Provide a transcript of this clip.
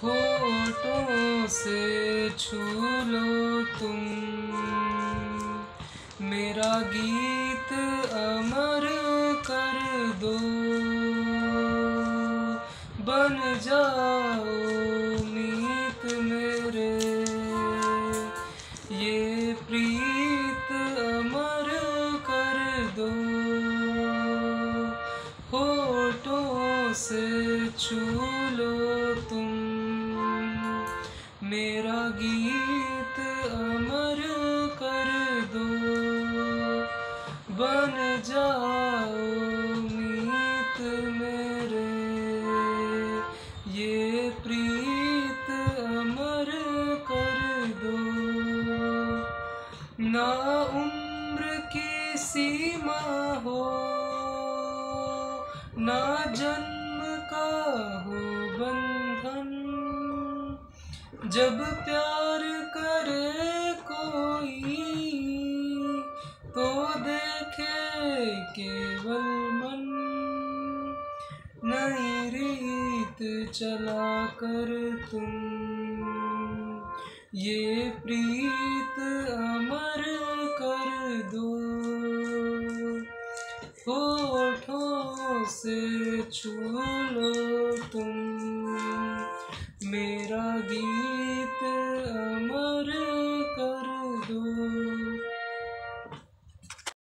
होठों से छू लो तुम, मेरा गीत अमर कर दो। बन जाओ मीत मेरे, ये प्रीत अमर कर दो। होठों से छू लो तुम, मेरा गीत अमर कर दो। बन जाओ मीत मेरे, ये प्रीत अमर कर दो। ना उम्र की सीमा हो, ना जन्म का हो बंधन, जब प्यार करे कोई तो देखे केवल मन। नई रीत चला कर तुम, ये प्रीत अमर कर दो। होठों से छू लो तुम, मेरा गीत